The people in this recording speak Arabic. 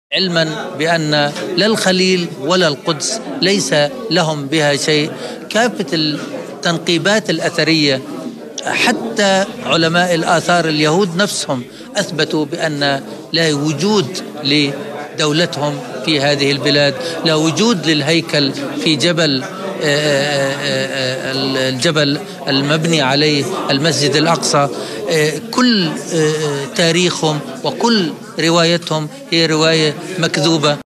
علما بأن لا الخليل ولا القدس ليس لهم بها شيء. كافة التنقيبات الأثرية حتى علماء الآثار اليهود نفسهم أثبتوا بأن لا وجود لدولتهم في هذه البلاد، لا وجود للهيكل في الجبل المبني عليه المسجد الأقصى. كل تاريخهم وكل روايتهم هي رواية مكذوبة.